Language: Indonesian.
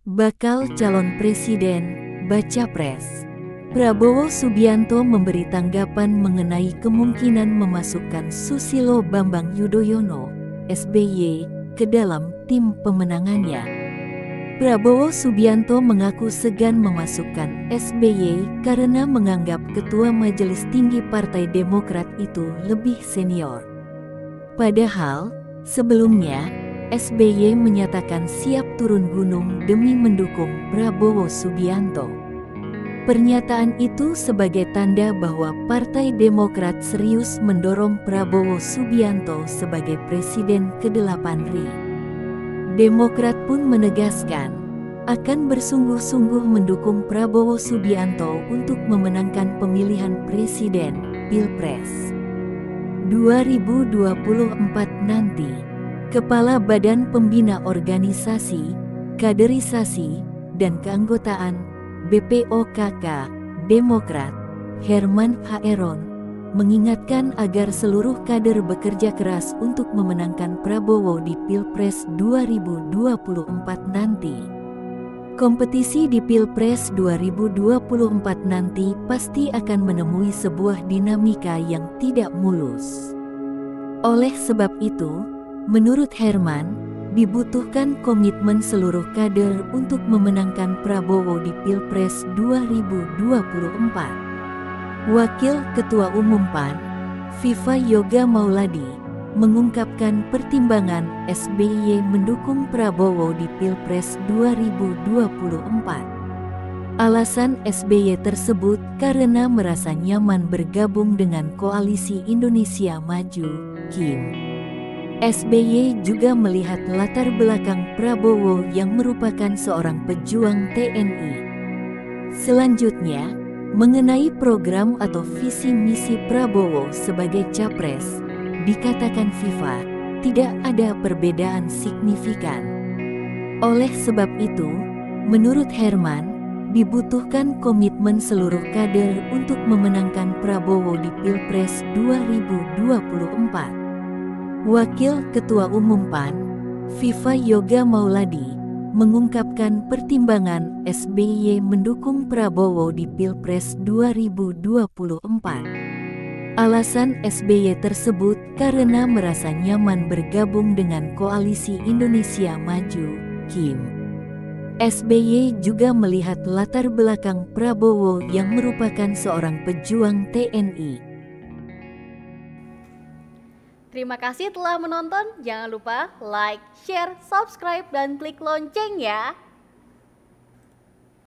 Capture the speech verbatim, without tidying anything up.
Bakal calon presiden, baca pres. Prabowo Subianto memberi tanggapan mengenai kemungkinan memasukkan Susilo Bambang Yudhoyono, S B Y, ke dalam tim pemenangannya. Prabowo Subianto mengaku segan memasukkan S B Y karena menganggap Ketua Majelis Tinggi Partai Demokrat itu lebih senior. Padahal, sebelumnya, S B Y menyatakan siap turun gunung demi mendukung Prabowo Subianto. Pernyataan itu sebagai tanda bahwa Partai Demokrat serius mendorong Prabowo Subianto sebagai Presiden kedelapan R I. Demokrat pun menegaskan, akan bersungguh-sungguh mendukung Prabowo Subianto untuk memenangkan pemilihan Presiden, Pilpres dua ribu dua puluh empat nanti. Kepala Badan Pembina Organisasi, Kaderisasi, dan Keanggotaan B P O K K, Demokrat, Herman Haeron, mengingatkan agar seluruh kader bekerja keras untuk memenangkan Prabowo di Pilpres dua ribu dua puluh empat nanti. Kompetisi di Pilpres dua ribu dua puluh empat nanti pasti akan menemui sebuah dinamika yang tidak mulus. Oleh sebab itu, menurut Herman, dibutuhkan komitmen seluruh kader untuk memenangkan Prabowo di Pilpres dua ribu dua puluh empat. Wakil Ketua Umum P A N, Viva Yoga Mauladi, mengungkapkan pertimbangan S B Y mendukung Prabowo di Pilpres dua ribu dua puluh empat. Alasan S B Y tersebut karena merasa nyaman bergabung dengan Koalisi Indonesia Maju, K I M. S B Y juga melihat latar belakang Prabowo yang merupakan seorang pejuang T N I. Selanjutnya, mengenai program atau visi misi Prabowo sebagai capres, dikatakan Viva, tidak ada perbedaan signifikan. Oleh sebab itu, menurut Herman, dibutuhkan komitmen seluruh kader untuk memenangkan Prabowo di Pilpres dua ribu dua puluh empat. Wakil Ketua Umum P A N, Viva Yoga Mauladi, mengungkapkan pertimbangan S B Y mendukung Prabowo di Pilpres dua ribu dua puluh empat. Alasan S B Y tersebut karena merasa nyaman bergabung dengan Koalisi Indonesia Maju, K I M. S B Y juga melihat latar belakang Prabowo yang merupakan seorang pejuang T N I. Terima kasih telah menonton. Jangan lupa like, share, subscribe, dan klik lonceng ya.